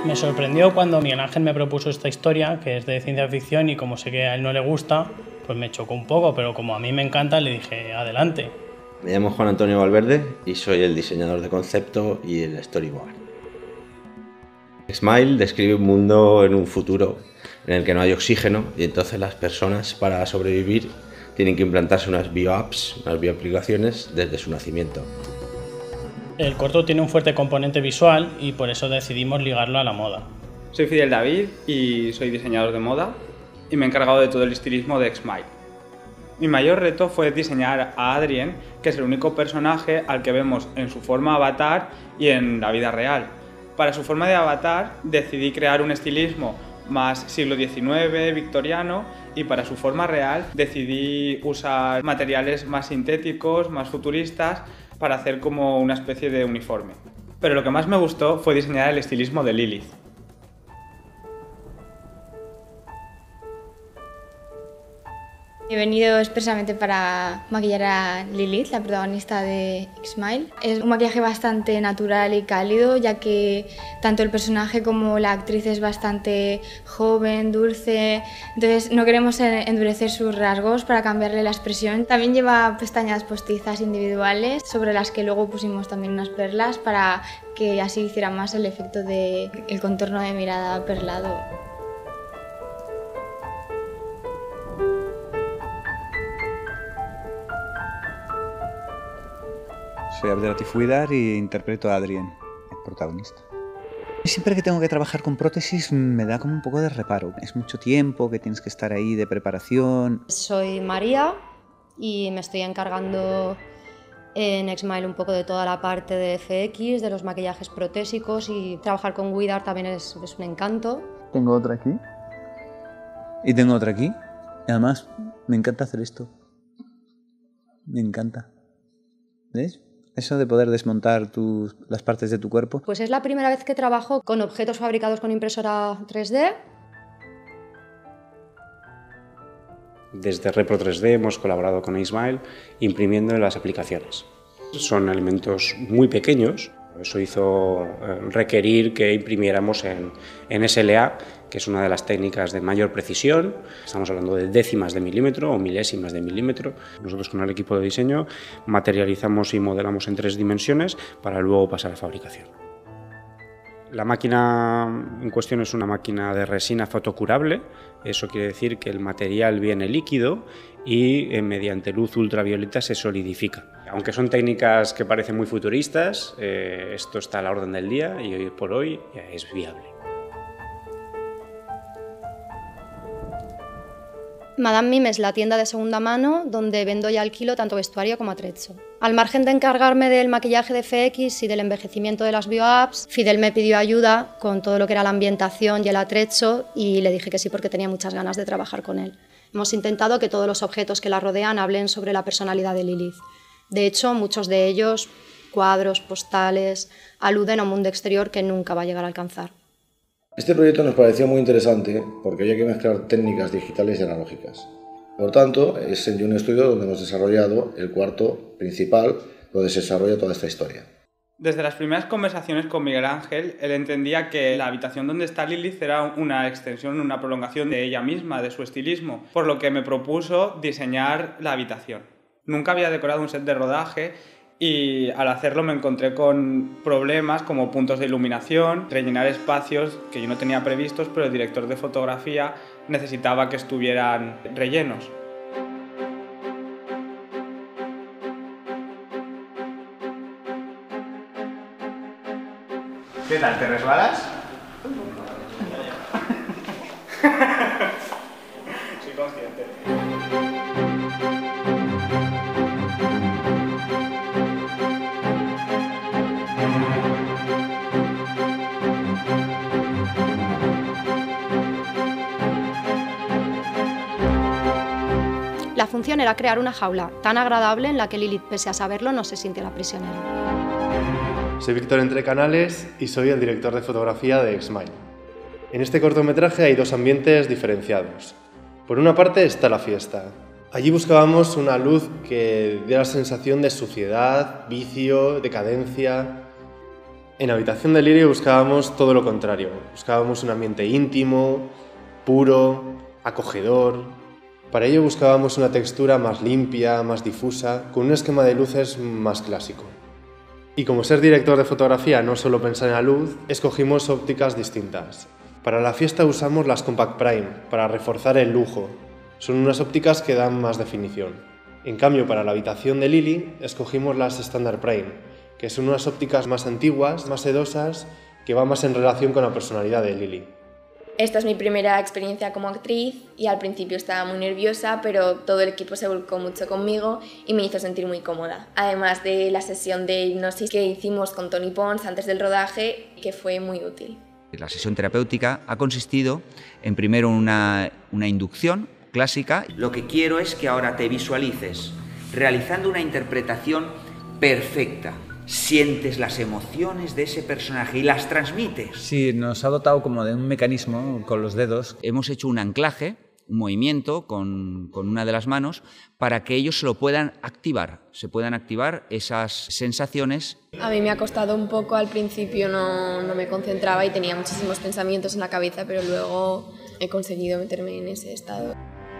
Me sorprendió cuando Miguel Ángel me propuso esta historia, que es de ciencia ficción, y como sé que a él no le gusta, pues me chocó un poco, pero como a mí me encanta, le dije, adelante. Me llamo Juan Antonio Valverde y soy el diseñador de concepto y el storyboard. XMILE describe un mundo en un futuro en el que no hay oxígeno y entonces las personas, para sobrevivir, tienen que implantarse unas bioapps, unas bioaplicaciones, desde su nacimiento. El corto tiene un fuerte componente visual y por eso decidimos ligarlo a la moda. Soy Fidel David y soy diseñador de moda y me he encargado de todo el estilismo de XMILE. Mi mayor reto fue diseñar a Adrien, que es el único personaje al que vemos en su forma avatar y en la vida real. Para su forma de avatar decidí crear un estilismo más siglo XIX, victoriano, y para su forma real decidí usar materiales más sintéticos, más futuristas, para hacer como una especie de uniforme. Pero lo que más me gustó fue diseñar el estilismo de Lilith. He venido expresamente para maquillar a Lilith, la protagonista de XMILE. Es un maquillaje bastante natural y cálido, ya que tanto el personaje como la actriz es bastante joven, dulce, entonces no queremos endurecer sus rasgos para cambiarle la expresión. También lleva pestañas postizas individuales, sobre las que luego pusimos también unas perlas para que así hiciera más el efecto del contorno de mirada perlado. Soy Abdelati Fuidar y interpreto a Adrien, el protagonista. Siempre que tengo que trabajar con prótesis me da como un poco de reparo. Es mucho tiempo que tienes que estar ahí de preparación. Soy María y me estoy encargando en XMILE un poco de toda la parte de FX, de los maquillajes protésicos, y trabajar con Widar también es un encanto. Tengo otra aquí y tengo otra aquí. Y además me encanta hacer esto. Me encanta. ¿Ves? Eso de poder desmontar las partes de tu cuerpo. Pues es la primera vez que trabajo con objetos fabricados con impresora 3D. Desde Repro 3D hemos colaborado con XMILE imprimiendo en las aplicaciones. Son elementos muy pequeños, eso hizo requerir que imprimiéramos en SLA, que es una de las técnicas de mayor precisión. Estamos hablando de décimas de milímetro o milésimas de milímetro. Nosotros con el equipo de diseño materializamos y modelamos en 3 dimensiones para luego pasar a fabricación. La máquina en cuestión es una máquina de resina fotocurable. Eso quiere decir que el material viene líquido y mediante luz ultravioleta se solidifica. Aunque son técnicas que parecen muy futuristas, esto está a la orden del día y hoy por hoy es viable. Madame Mime es la tienda de segunda mano donde vendo y alquilo tanto vestuario como atrecho. Al margen de encargarme del maquillaje de FX y del envejecimiento de las bioapps, Fidel me pidió ayuda con todo lo que era la ambientación y el atrecho y le dije que sí porque tenía muchas ganas de trabajar con él. Hemos intentado que todos los objetos que la rodean hablen sobre la personalidad de Lilith. De hecho, muchos de ellos, cuadros, postales, aluden a un mundo exterior que nunca va a llegar a alcanzar. Este proyecto nos pareció muy interesante porque había que mezclar técnicas digitales y analógicas. Por tanto, es en un estudio donde hemos desarrollado el cuarto principal, donde se desarrolla toda esta historia. Desde las primeras conversaciones con Miguel Ángel, él entendía que la habitación donde está Lilith era una extensión, una prolongación de ella misma, de su estilismo, por lo que me propuso diseñar la habitación. Nunca había decorado un set de rodaje y al hacerlo me encontré con problemas como puntos de iluminación, rellenar espacios que yo no tenía previstos, pero el director de fotografía necesitaba que estuvieran rellenos. ¿Qué tal? ¿Te resbalas? Soy consciente. La función era crear una jaula tan agradable en la que Lilith, pese a saberlo, no se sintiera prisionera. Soy Víctor Entre Canales y soy el director de fotografía de XMILE. En este cortometraje hay 2 ambientes diferenciados. Por una parte está la fiesta. Allí buscábamos una luz que diera la sensación de suciedad, vicio, decadencia. En Habitación de Lili buscábamos todo lo contrario. Buscábamos un ambiente íntimo, puro, acogedor. Para ello buscábamos una textura más limpia, más difusa, con un esquema de luces más clásico. Y como ser director de fotografía no solo pensar en la luz, escogimos ópticas distintas. Para la fiesta usamos las Compact Prime, para reforzar el lujo. Son unas ópticas que dan más definición. En cambio, para la Habitación de Lili, escogimos las Standard Prime, que son unas ópticas más antiguas, más sedosas, que van más en relación con la personalidad de Lili. Esta es mi primera experiencia como actriz y al principio estaba muy nerviosa, pero todo el equipo se volcó mucho conmigo y me hizo sentir muy cómoda. Además de la sesión de hipnosis que hicimos con Tony Pons antes del rodaje, que fue muy útil. La sesión terapéutica ha consistido en primero una inducción clásica. Lo que quiero es que ahora te visualices realizando una interpretación perfecta. Sientes las emociones de ese personaje y las transmites. Sí, nos ha dotado como de un mecanismo con los dedos. Hemos hecho un anclaje, un movimiento con una de las manos para que ellos se lo puedan activar, se puedan activar esas sensaciones. A mí me ha costado un poco, al principio no me concentraba y tenía muchísimos pensamientos en la cabeza, pero luego he conseguido meterme en ese estado.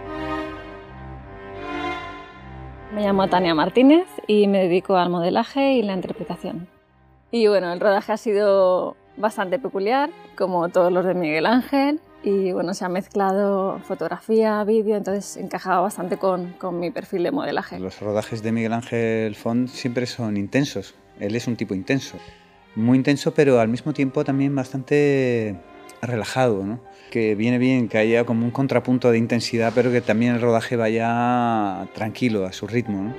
Me llamo Tania Martínez y me dedico al modelaje y la interpretación. Y bueno, el rodaje ha sido bastante peculiar, como todos los de Miguel Ángel, y bueno, se ha mezclado fotografía, vídeo, entonces encajaba bastante con mi perfil de modelaje. Los rodajes de Miguel Ángel Font siempre son intensos, él es un tipo intenso, muy intenso, pero al mismo tiempo también bastante relajado, ¿no? Que viene bien que haya como un contrapunto de intensidad, pero que también el rodaje vaya tranquilo, a su ritmo, ¿no?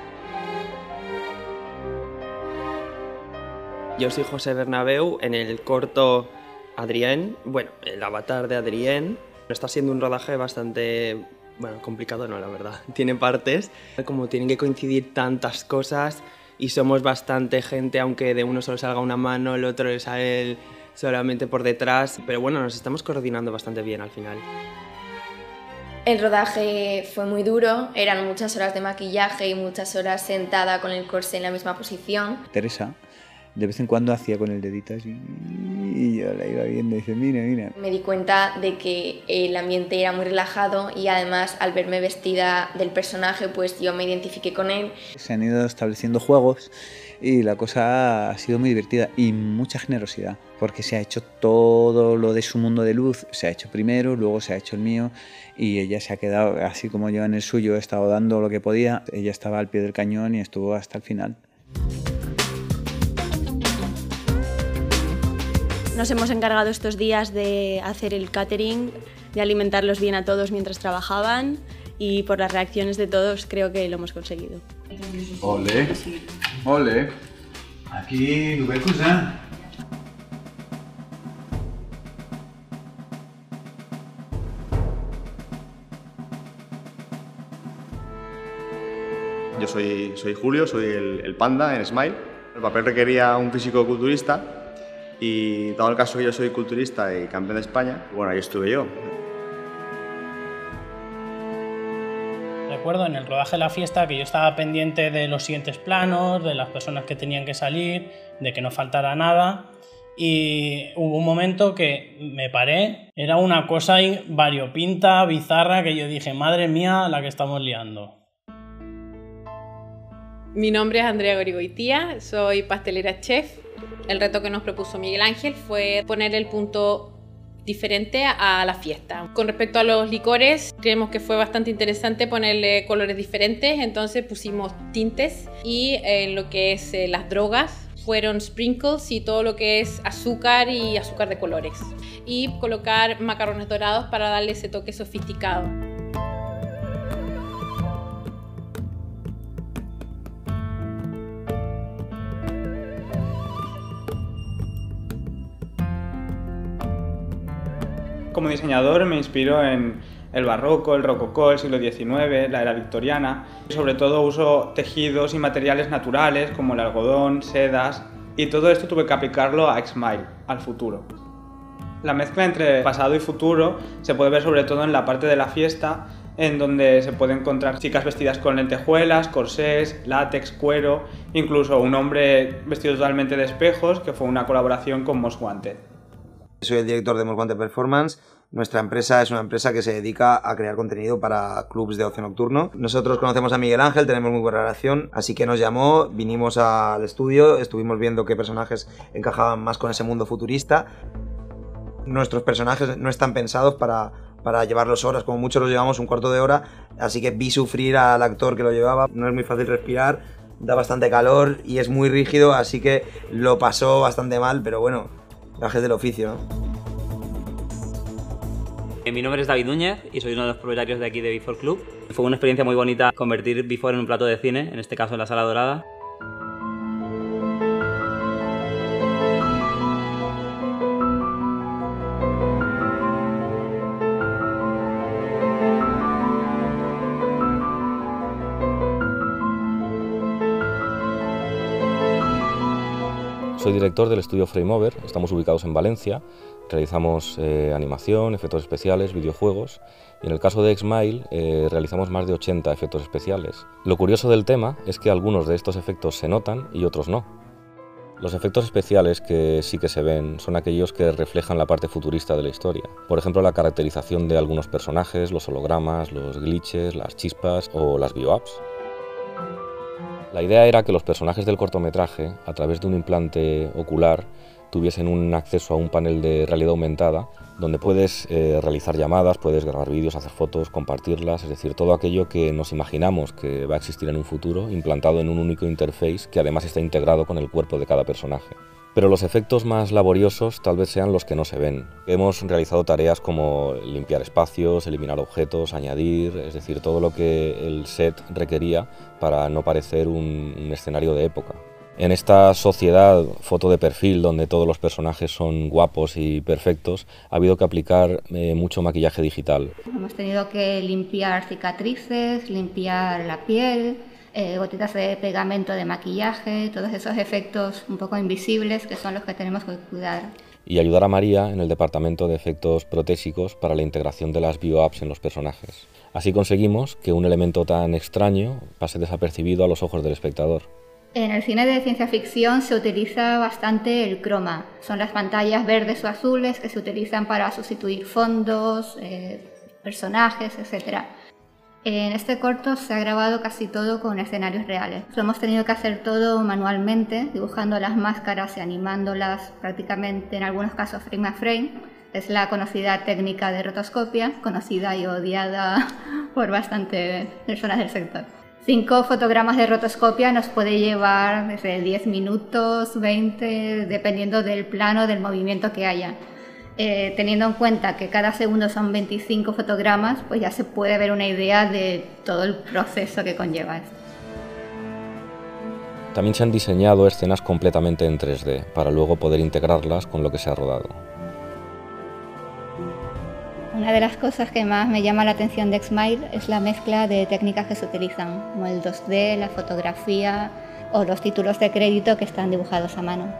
Yo soy José Bernabeu, en el corto Adrien, bueno, el avatar de Adrien. Está siendo un rodaje bastante, bueno, complicado no, la verdad. Tiene partes, como tienen que coincidir tantas cosas y somos bastante gente, aunque de uno solo salga una mano, el otro le sale solamente por detrás, pero bueno, nos estamos coordinando bastante bien al final. El rodaje fue muy duro, eran muchas horas de maquillaje y muchas horas sentada con el corsé en la misma posición. Teresa de vez en cuando hacía con el dedito así y yo la iba viendo y dice, mira, mira. Me di cuenta de que el ambiente era muy relajado y además al verme vestida del personaje pues yo me identifiqué con él. Se han ido estableciendo juegos y la cosa ha sido muy divertida y mucha generosidad porque se ha hecho todo lo de su mundo de luz, se ha hecho primero, luego se ha hecho el mío y ella se ha quedado así como yo en el suyo, he estado dando lo que podía, ella estaba al pie del cañón y estuvo hasta el final. Nos hemos encargado estos días de hacer el catering, de alimentarlos bien a todos mientras trabajaban y por las reacciones de todos creo que lo hemos conseguido. Ole, ole, aquí Lubecusa. Yo soy Julio, soy el panda en XMILE. El papel requería un físico culturista y dado el caso que yo soy culturista y campeón de España, bueno, ahí estuve yo. Recuerdo en el rodaje de la fiesta que yo estaba pendiente de los siguientes planos, de las personas que tenían que salir, de que no faltara nada y hubo un momento que me paré, era una cosa variopinta, bizarra, que yo dije, madre mía, la que estamos liando. Mi nombre es Andrea Gorigoitía, soy pastelera chef. El reto que nos propuso Miguel Ángel fue poner el punto diferente a la fiesta. Con respecto a los licores, creemos que fue bastante interesante ponerle colores diferentes, entonces pusimos tintes y lo que es las drogas fueron sprinkles y todo lo que es azúcar y azúcar de colores. Y colocar macarrones dorados para darle ese toque sofisticado. Como diseñador me inspiro en el barroco, el rococó, el siglo XIX, la era victoriana. Sobre todo uso tejidos y materiales naturales como el algodón, sedas y todo esto tuve que aplicarlo a XMILE, al futuro. La mezcla entre pasado y futuro se puede ver sobre todo en la parte de la fiesta en donde se puede encontrar chicas vestidas con lentejuelas, corsés, látex, cuero, incluso un hombre vestido totalmente de espejos, que fue una colaboración con Most Wanted. Soy el director de Most Wanted Performance. Nuestra empresa es una empresa que se dedica a crear contenido para clubs de ocio nocturno. Nosotros conocemos a Miguel Ángel, tenemos muy buena relación, así que nos llamó, vinimos al estudio, estuvimos viendo qué personajes encajaban más con ese mundo futurista. Nuestros personajes no están pensados para llevarlos horas, como mucho los llevamos un cuarto de hora, así que vi sufrir al actor que lo llevaba. No es muy fácil respirar, da bastante calor y es muy rígido, así que lo pasó bastante mal, pero bueno, gajes del oficio, ¿no? Mi nombre es David Núñez y soy uno de los propietarios de aquí de Bisier Club. Fue una experiencia muy bonita convertir Bisier en un plato de cine, en este caso en la Sala Dorada. Soy director del estudio Frameover, estamos ubicados en Valencia, realizamos animación, efectos especiales, videojuegos y en el caso de XMILE realizamos más de 80 efectos especiales. Lo curioso del tema es que algunos de estos efectos se notan y otros no. Los efectos especiales que sí que se ven son aquellos que reflejan la parte futurista de la historia. Por ejemplo, la caracterización de algunos personajes, los hologramas, los glitches, las chispas o las bio-apps. La idea era que los personajes del cortometraje, a través de un implante ocular, tuviesen un acceso a un panel de realidad aumentada donde puedes realizar llamadas, puedes grabar vídeos, hacer fotos, compartirlas, es decir, todo aquello que nos imaginamos que va a existir en un futuro, implantado en un único interface que además está integrado con el cuerpo de cada personaje. Pero los efectos más laboriosos tal vez sean los que no se ven. Hemos realizado tareas como limpiar espacios, eliminar objetos, añadir, es decir, todo lo que el set requería para no parecer un escenario de época. En esta sociedad foto de perfil donde todos los personajes son guapos y perfectos, ha habido que aplicar mucho maquillaje digital. Hemos tenido que limpiar cicatrices, limpiar la piel, gotitas de pegamento de maquillaje, todos esos efectos un poco invisibles que son los que tenemos que cuidar. Y ayudar a María en el departamento de efectos protésicos para la integración de las bio-apps en los personajes. Así conseguimos que un elemento tan extraño pase desapercibido a los ojos del espectador. En el cine de ciencia ficción se utiliza bastante el croma. Son las pantallas verdes o azules que se utilizan para sustituir fondos, personajes, etc. En este corto se ha grabado casi todo con escenarios reales. Lo hemos tenido que hacer todo manualmente, dibujando las máscaras y animándolas prácticamente en algunos casos frame a frame. Es la conocida técnica de rotoscopia, conocida y odiada por bastantes personas del sector. 5 fotogramas de rotoscopia nos puede llevar desde 10 minutos, 20, dependiendo del plano, del movimiento que haya. Teniendo en cuenta que cada segundo son 25 fotogramas, pues ya se puede ver una idea de todo el proceso que conlleva esto. También se han diseñado escenas completamente en 3D, para luego poder integrarlas con lo que se ha rodado. Una de las cosas que más me llama la atención de XMILE es la mezcla de técnicas que se utilizan, como el 2D, la fotografía o los títulos de crédito que están dibujados a mano.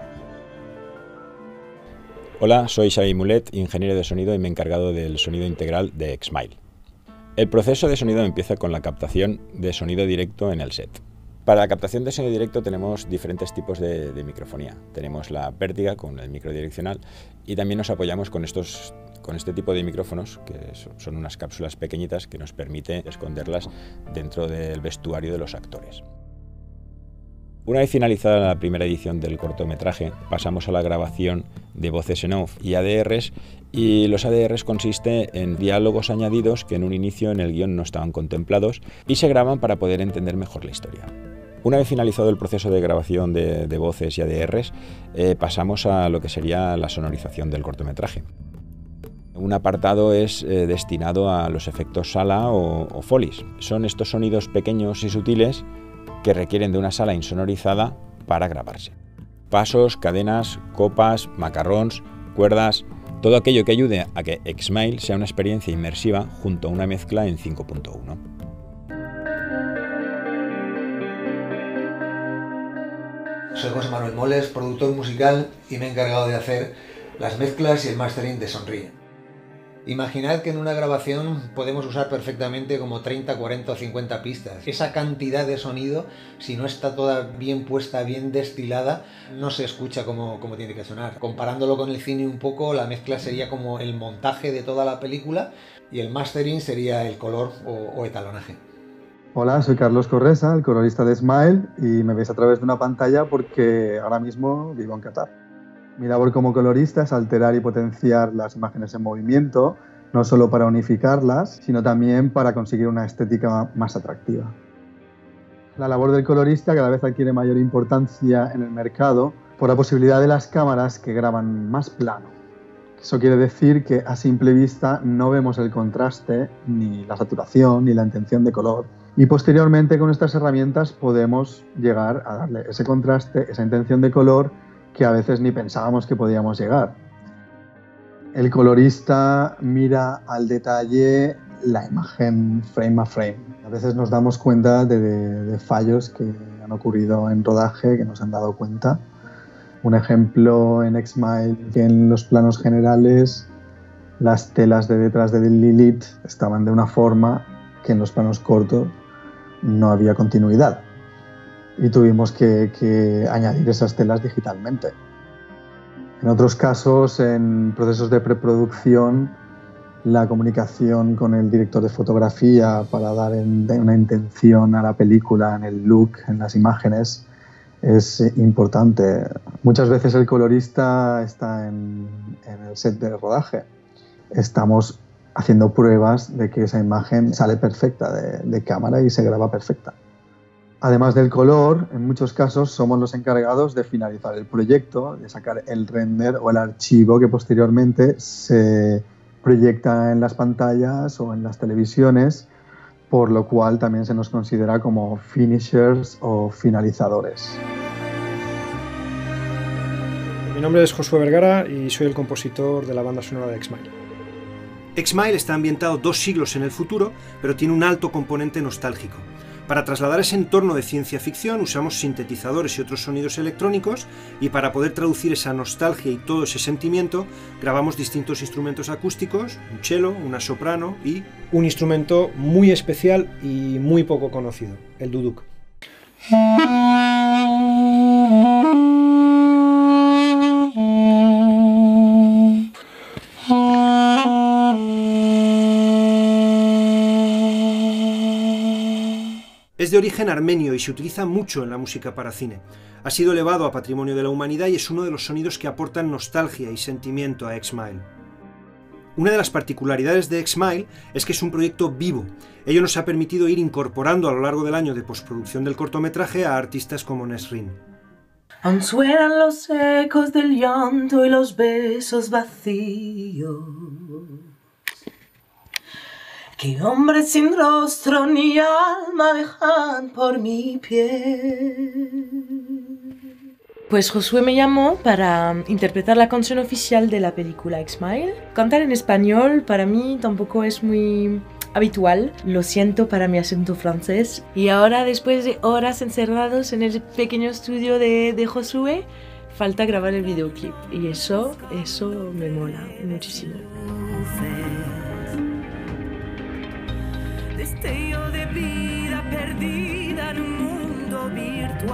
Hola, soy Xavi Mulet, ingeniero de sonido y me he encargado del sonido integral de XMILE. El proceso de sonido empieza con la captación de sonido directo en el set. Para la captación de sonido directo tenemos diferentes tipos de microfonía. Tenemos la pértiga con el microdireccional y también nos apoyamos con este tipo de micrófonos, que son unas cápsulas pequeñitas que nos permite esconderlas dentro del vestuario de los actores. Una vez finalizada la primera edición del cortometraje, pasamos a la grabación de voces en off y ADRs, y los ADRs consisten en diálogos añadidos que en un inicio en el guión no estaban contemplados y se graban para poder entender mejor la historia. Una vez finalizado el proceso de grabación de voces y ADRs, pasamos a lo que sería la sonorización del cortometraje. Un apartado es destinado a los efectos sala o folies. Son estos sonidos pequeños y sutiles que requieren de una sala insonorizada para grabarse. Pasos, cadenas, copas, macarrons, cuerdas, todo aquello que ayude a que XMILE sea una experiencia inmersiva junto a una mezcla en 5.1. Soy José Manuel Moles, productor musical, y me he encargado de hacer las mezclas y el mastering de Sonríe. Imaginad que en una grabación podemos usar perfectamente como 30, 40 o 50 pistas. Esa cantidad de sonido, si no está toda bien puesta, bien destilada, no se escucha como tiene que sonar. Comparándolo con el cine un poco, la mezcla sería como el montaje de toda la película y el mastering sería el color o etalonaje. Hola, soy Carlos Corresa, el colorista de XMILE, y me veis a través de una pantalla porque ahora mismo vivo en Qatar. Mi labor como colorista es alterar y potenciar las imágenes en movimiento, no solo para unificarlas, sino también para conseguir una estética más atractiva. La labor del colorista cada vez adquiere mayor importancia en el mercado por la posibilidad de las cámaras que graban más plano. Eso quiere decir que a simple vista no vemos el contraste, ni la saturación, ni la intención de color. Y posteriormente con estas herramientas podemos llegar a darle ese contraste, esa intención de color que a veces ni pensábamos que podíamos llegar. El colorista mira al detalle la imagen frame a frame. A veces nos damos cuenta de fallos que han ocurrido en rodaje, que nos han dado cuenta. Un ejemplo en XMILE, que en los planos generales las telas de detrás de Lilith estaban de una forma que en los planos cortos no había continuidad. Y tuvimos que añadir esas telas digitalmente. En otros casos, en procesos de preproducción, la comunicación con el director de fotografía para dar una intención a la película, en el look, en las imágenes, es importante. Muchas veces el colorista está en el set de rodaje. Estamos haciendo pruebas de que esa imagen sale perfecta de cámara y se graba perfecta. Además del color, en muchos casos somos los encargados de finalizar el proyecto, de sacar el render o el archivo que posteriormente se proyecta en las pantallas o en las televisiones, por lo cual también se nos considera como finishers o finalizadores. Mi nombre es Josué Vergara y soy el compositor de la banda sonora de XMILE. XMILE está ambientado 2 siglos en el futuro, pero tiene un alto componente nostálgico. Para trasladar ese entorno de ciencia ficción usamos sintetizadores y otros sonidos electrónicos, y para poder traducir esa nostalgia y todo ese sentimiento grabamos distintos instrumentos acústicos, un cello, una soprano y un instrumento muy especial y muy poco conocido, el duduk. Es de origen armenio y se utiliza mucho en la música para cine. Ha sido elevado a Patrimonio de la Humanidad y es uno de los sonidos que aportan nostalgia y sentimiento a XMILE. Una de las particularidades de XMILE es que es un proyecto vivo. Ello nos ha permitido ir incorporando a lo largo del año de postproducción del cortometraje a artistas como Nesrin. Aún suenan los ecos del llanto y los besos vacíos. Que hombres sin rostro ni alma dejan por mi piel. Pues Josué me llamó para interpretar la canción oficial de la película XMILE. Cantar en español para mí tampoco es muy habitual. Lo siento para mi acento francés. Y ahora, después de horas encerrados en el pequeño estudio de Josué, falta grabar el videoclip. Y eso me mola muchísimo. Destello de vida perdida en un mundo virtual.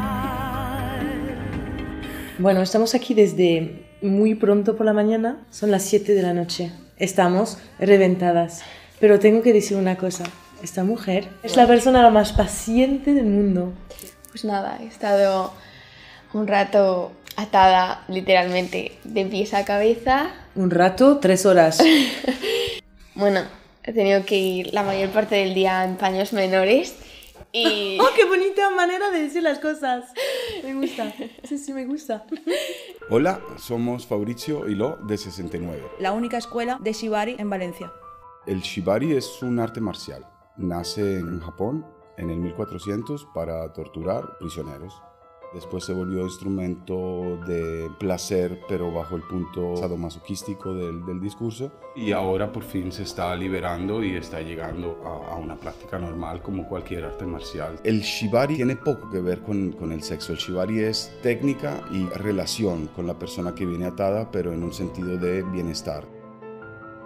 Bueno, estamos aquí desde muy pronto por la mañana, son las 7 de la noche. Estamos reventadas, pero tengo que decir una cosa, esta mujer es la persona más paciente del mundo. Pues nada, he estado un rato atada literalmente de pies a cabeza. Un rato, 3 horas. Bueno, he tenido que ir la mayor parte del día en paños menores y... ¡Oh, qué bonita manera de decir las cosas! Me gusta, sí, me gusta. Hola, somos Fabricio y Lo de 69. La única escuela de Shibari en Valencia. El Shibari es un arte marcial. Nace en Japón en el 1400 para torturar prisioneros. Después se volvió instrumento de placer, pero bajo el punto sadomasoquístico del discurso. Y ahora por fin se está liberando y está llegando a una práctica normal como cualquier arte marcial. El Shibari tiene poco que ver con el sexo. El Shibari es técnica y relación con la persona que viene atada, pero en un sentido de bienestar.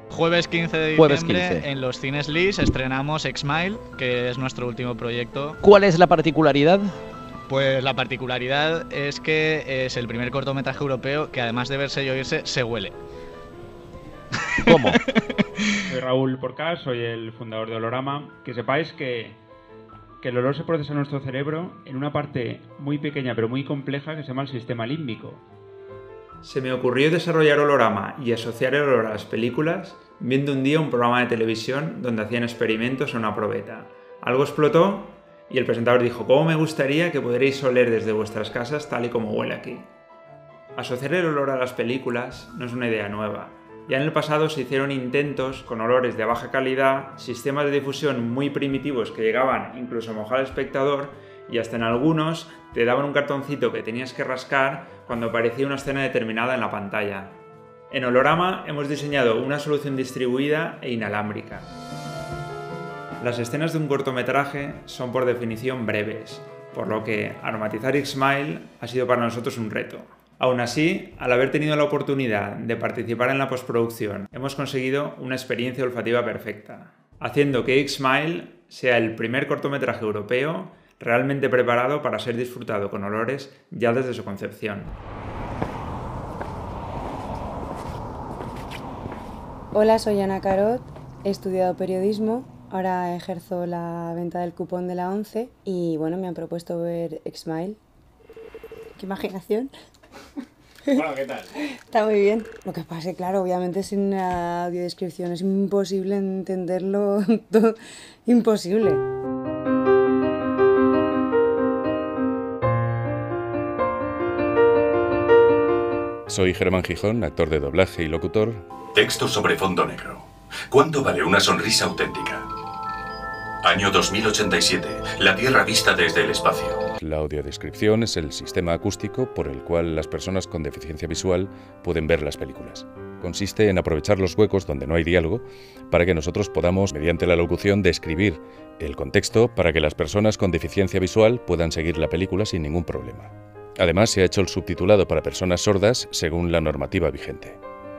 Jueves 15 de diciembre en los cines Lis estrenamos XMILE, que es nuestro último proyecto. ¿Cuál es la particularidad? Pues la particularidad es que es el primer cortometraje europeo que además de verse y oírse, se huele. ¿Cómo? Soy Raúl Porcás, soy el fundador de Olorama. Que sepáis que el olor se procesa en nuestro cerebro en una parte muy pequeña pero muy compleja que se llama el sistema límbico. Se me ocurrió desarrollar Olorama y asociar el olor a las películas viendo un día un programa de televisión donde hacían experimentos en una probeta. Algo explotó y el presentador dijo: ¿cómo me gustaría que pudierais oler desde vuestras casas tal y como huele aquí? Asociar el olor a las películas no es una idea nueva. Ya en el pasado se hicieron intentos con olores de baja calidad, sistemas de difusión muy primitivos que llegaban incluso a mojar al espectador y hasta en algunos te daban un cartoncito que tenías que rascar cuando aparecía una escena determinada en la pantalla. En Olorama hemos diseñado una solución distribuida e inalámbrica. Las escenas de un cortometraje son por definición breves, por lo que aromatizar XMILE ha sido para nosotros un reto. Aún así, al haber tenido la oportunidad de participar en la postproducción, hemos conseguido una experiencia olfativa perfecta, haciendo que XMILE sea el primer cortometraje europeo realmente preparado para ser disfrutado con olores ya desde su concepción. Hola, soy Ana Carot, he estudiado periodismo, ahora ejerzo la venta del cupón de la 11 y bueno, me han propuesto ver XMILE. ¡Qué imaginación! Bueno, ¿qué tal? Está muy bien. Lo que pasa es que, claro, obviamente sin la audiodescripción es imposible entenderlo, todo imposible. Soy Germán Gijón, actor de doblaje y locutor. Texto sobre fondo negro. ¿Cuánto vale una sonrisa auténtica? Año 2087. La Tierra vista desde el espacio. La audiodescripción es el sistema acústico por el cual las personas con deficiencia visual pueden ver las películas. Consiste en aprovechar los huecos donde no hay diálogo para que nosotros podamos, mediante la locución, describir el contexto para que las personas con deficiencia visual puedan seguir la película sin ningún problema. Además, se ha hecho el subtitulado para personas sordas según la normativa vigente.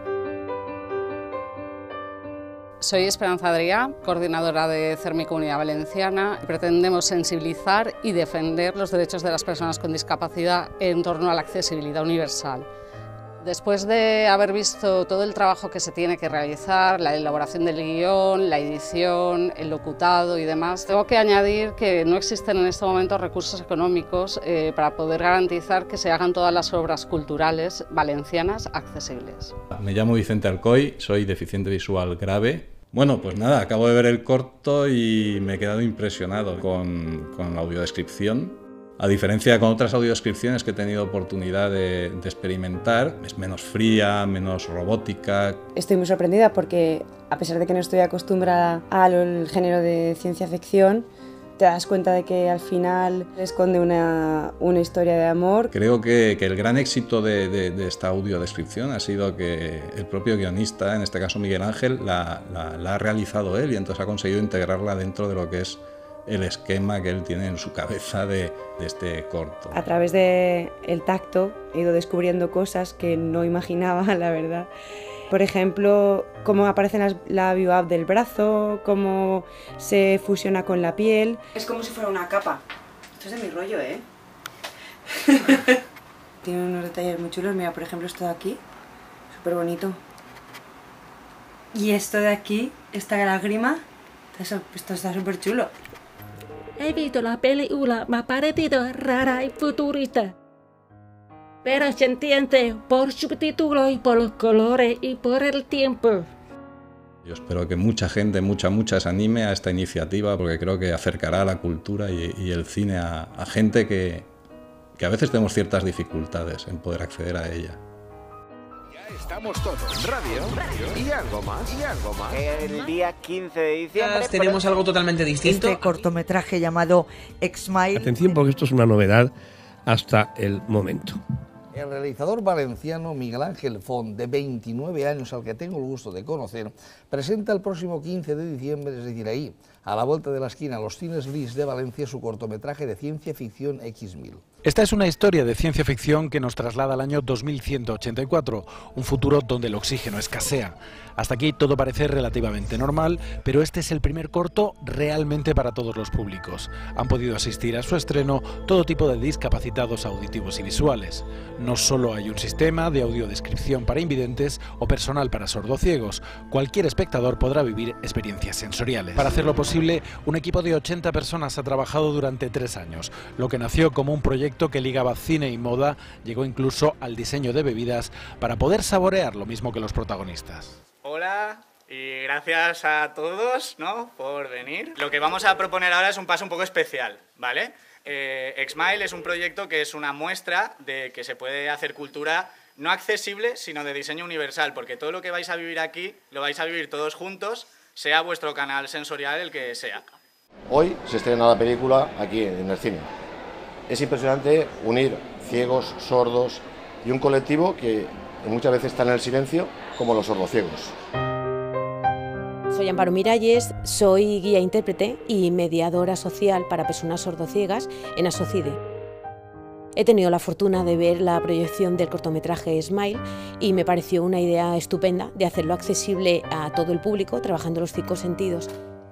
Soy Esperanza Adrià, coordinadora de CERMI Comunidad Valenciana. Pretendemos sensibilizar y defender los derechos de las personas con discapacidad en torno a la accesibilidad universal. Después de haber visto todo el trabajo que se tiene que realizar, la elaboración del guión, la edición, el locutado y demás, tengo que añadir que no existen en este momento recursos económicos para poder garantizar que se hagan todas las obras culturales valencianas accesibles. Me llamo Vicente Alcoy, soy deficiente visual grave. Bueno, pues nada, acabo de ver el corto y me he quedado impresionado con la audiodescripción. A diferencia con otras audiodescripciones que he tenido oportunidad de experimentar, es menos fría, menos robótica. Estoy muy sorprendida porque, a pesar de que no estoy acostumbrada al género de ciencia ficción, te das cuenta de que al final esconde una historia de amor. Creo que el gran éxito de esta audiodescripción ha sido que el propio guionista, en este caso Miguel Ángel, la ha realizado él y entonces ha conseguido integrarla dentro de lo que es el esquema que él tiene en su cabeza de este corto. A través del tacto he ido descubriendo cosas que no imaginaba, la verdad. Por ejemplo, cómo aparece la biobab del brazo, cómo se fusiona con la piel. Es como si fuera una capa. Esto es de mi rollo, ¿eh? Tiene unos detalles muy chulos. Mira, por ejemplo, esto de aquí, súper bonito. Y esto de aquí, esta lágrima, esto está súper chulo. He visto la película, me ha parecido rara y futurista. Pero se entiende por subtítulos y por los colores y por el tiempo. Yo espero que mucha gente, mucha se anime a esta iniciativa porque creo que acercará la cultura y el cine a gente que a veces tenemos ciertas dificultades en poder acceder a ella. Estamos todos, radio y algo más. El día 15 de diciembre tenemos algo totalmente distinto. Este cortometraje llamado XMILE. Atención porque esto es una novedad hasta el momento. El realizador valenciano Miguel Ángel Font, de 29 años, al que tengo el gusto de conocer, presenta el próximo 15 de diciembre, es decir, ahí, a la vuelta de la esquina, los cines Lis de Valencia, su cortometraje de ciencia ficción XMILE. Esta es una historia de ciencia ficción que nos traslada al año 2184, un futuro donde el oxígeno escasea. Hasta aquí todo parece relativamente normal, pero este es el primer corto realmente para todos los públicos. Han podido asistir a su estreno todo tipo de discapacitados auditivos y visuales. No solo hay un sistema de audiodescripción para invidentes o personal para sordociegos, cualquier espectador podrá vivir experiencias sensoriales. Para hacerlo posible, un equipo de 80 personas ha trabajado durante 3 años. Lo que nació como un proyecto que ligaba cine y moda, llegó incluso al diseño de bebidas para poder saborear lo mismo que los protagonistas. Hola y gracias a todos, ¿no?, por venir. Lo que vamos a proponer ahora es un paso un poco especial, ¿vale? XMILE es un proyecto que es una muestra de que se puede hacer cultura no accesible, sino de diseño universal, porque todo lo que vais a vivir aquí lo vais a vivir todos juntos, sea vuestro canal sensorial el que sea. Hoy se estrena la película aquí en el cine. Es impresionante unir ciegos, sordos y un colectivo que muchas veces está en el silencio, como los sordociegos. Soy Amparo Miralles, soy guía intérprete y mediadora social para personas sordociegas en Asocide. He tenido la fortuna de ver la proyección del cortometraje XMILE y me pareció una idea estupenda de hacerlo accesible a todo el público, trabajando los 5 sentidos.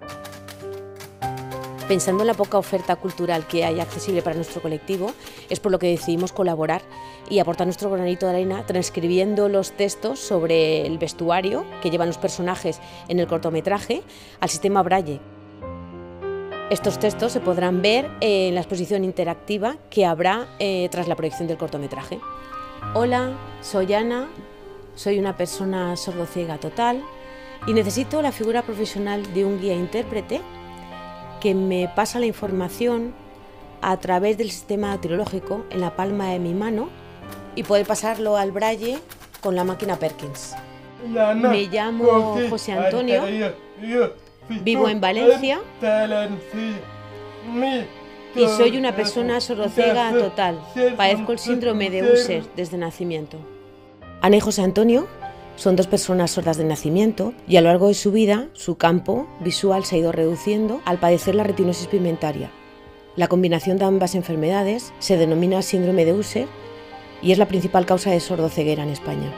Pensando en la poca oferta cultural que hay accesible para nuestro colectivo, es por lo que decidimos colaborar y aportar nuestro granito de arena transcribiendo los textos sobre el vestuario que llevan los personajes en el cortometraje al sistema Braille. Estos textos se podrán ver en la exposición interactiva que habrá tras la proyección del cortometraje. Hola, soy Ana, soy una persona sordociega total y necesito la figura profesional de un guía intérprete que me pasa la información a través del sistema tirológico en la palma de mi mano y poder pasarlo al braille con la máquina Perkins. Me llamo José Antonio, vivo en Valencia y soy una persona sordociega total. Padezco el síndrome de Bisier desde nacimiento. Ana y José Antonio son 2 personas sordas de nacimiento y a lo largo de su vida su campo visual se ha ido reduciendo al padecer la retinosis pigmentaria. La combinación de ambas enfermedades se denomina síndrome de Bisier y es la principal causa de sordoceguera en España.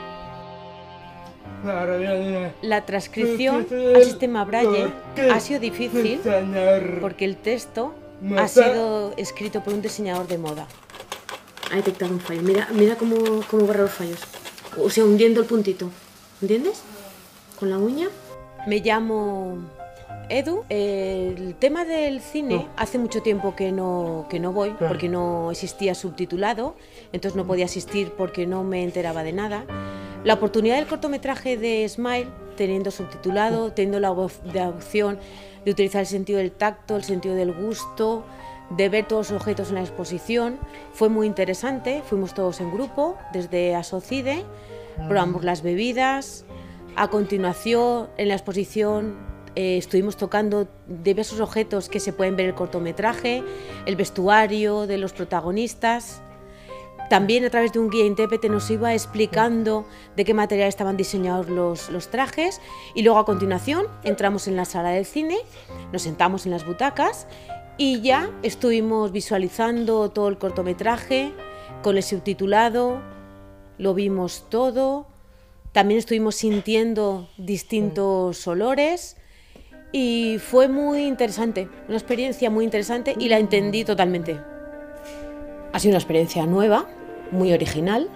La transcripción al sistema Braille ha sido difícil porque el texto ha sido escrito por un diseñador de moda. Ha detectado un fallo. Mira cómo borra los fallos. O sea, hundiendo el puntito. ¿Entiendes? Con la uña. Me llamo Edu. El tema del cine hace mucho tiempo que no voy porque no existía subtitulado, entonces no podía asistir porque no me enteraba de nada. La oportunidad del cortometraje de XMILE, teniendo subtitulado, teniendo la opción de utilizar el sentido del tacto, el sentido del gusto, de ver todos los objetos en la exposición, fue muy interesante. Fuimos todos en grupo, desde Asocide, probamos las bebidas. A continuación, en la exposición, estuvimos tocando diversos objetos que se pueden ver en el cortometraje, el vestuario de los protagonistas. También a través de un guía intérprete nos iba explicando de qué material estaban diseñados los trajes y luego a continuación entramos en la sala del cine, nos sentamos en las butacas y ya estuvimos visualizando todo el cortometraje con el subtitulado, lo vimos todo, también estuvimos sintiendo distintos olores y fue muy interesante, una experiencia muy interesante y la entendí totalmente. Ha sido una experiencia nueva, muy original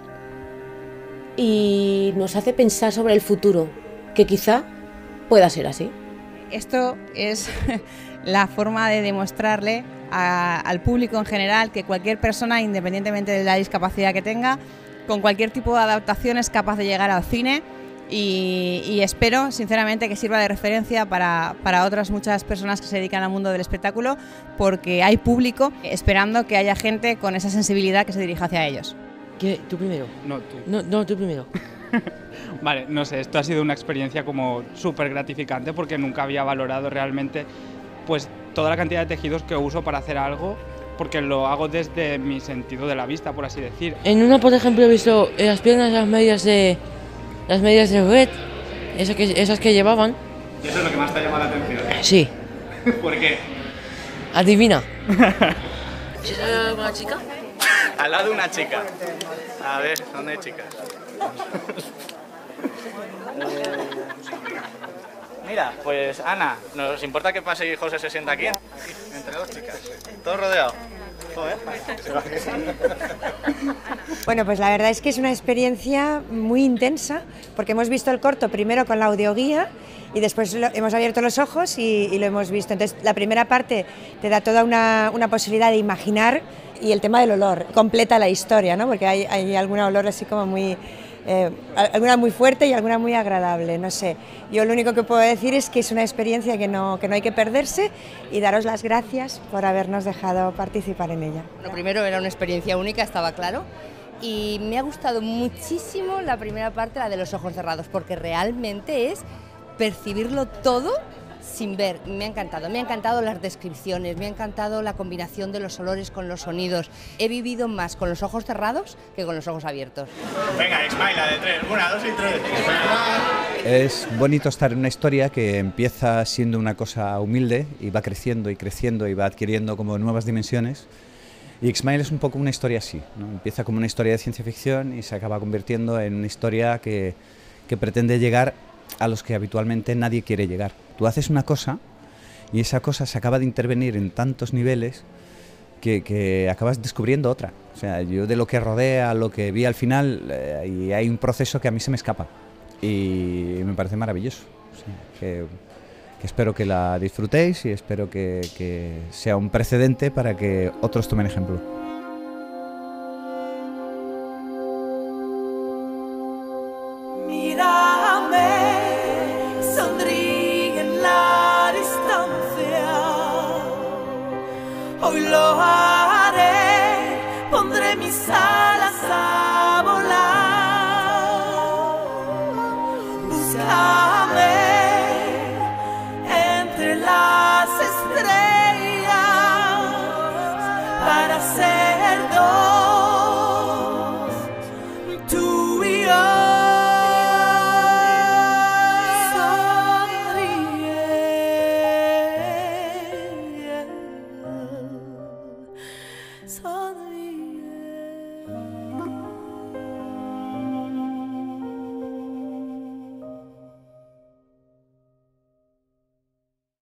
y nos hace pensar sobre el futuro, que quizá pueda ser así. Esto es la forma de demostrarle al público en general que cualquier persona, independientemente de la discapacidad que tenga, con cualquier tipo de adaptación es capaz de llegar al cine y espero sinceramente que sirva de referencia para otras muchas personas que se dedican al mundo del espectáculo, porque hay público esperando que haya gente con esa sensibilidad que se dirija hacia ellos. ¿Qué? ¿Tú primero? No, tú. No, tú primero. Vale, no sé, esto ha sido una experiencia como súper gratificante porque nunca había valorado realmente pues toda la cantidad de tejidos que uso para hacer algo, porque lo hago desde mi sentido de la vista, por así decir. En una, por ejemplo, he visto las piernas, las medias de red, esas que llevaban. ¿Y eso es lo que más te ha llamado la atención? Sí. ¿Por qué? Adivina. ¿Es una chica? Al lado de una chica. A ver, ¿dónde hay chicas? Mira, pues Ana, ¿nos importa que pase y José se sienta aquí? Entre dos chicas. Todo rodeado. Joder. Bueno, pues la verdad es que es una experiencia muy intensa, porque hemos visto el corto primero con la audioguía y después hemos abierto los ojos y lo hemos visto. Entonces, la primera parte te da toda una posibilidad de imaginar, y el tema del olor completa la historia, ¿no? Porque hay alguna olor así como muy... alguna muy fuerte y alguna muy agradable, no sé. Yo lo único que puedo decir es que es una experiencia que no hay que perderse, y daros las gracias por habernos dejado participar en ella. Lo primero, era una experiencia única, estaba claro, y me ha gustado muchísimo la primera parte, la de los ojos cerrados, porque realmente es percibirlo todo sin ver. Me ha encantado las descripciones, me ha encantado la combinación de los olores con los sonidos. He vivido más con los ojos cerrados que con los ojos abiertos. Venga, XMILE, la de 3. 1, 2 y 3. Es bonito estar en una historia que empieza siendo una cosa humilde y va creciendo y creciendo y va adquiriendo como nuevas dimensiones. Y XMILE es un poco una historia así, ¿no? Empieza como una historia de ciencia ficción y se acaba convirtiendo en una historia que pretende llegar a los que habitualmente nadie quiere llegar. Tú haces una cosa y esa cosa se acaba de intervenir en tantos niveles que acabas descubriendo otra. O sea, yo de lo que rodea a lo que vi al final, y hay un proceso que a mí se me escapa y me parece maravilloso. O sea, que espero que la disfrutéis y espero que sea un precedente para que otros tomen ejemplo. Hoy lo haré, pondré mis alas a volar. Búscame entre las estrellas para ser dos, tú y yo. Sonríe.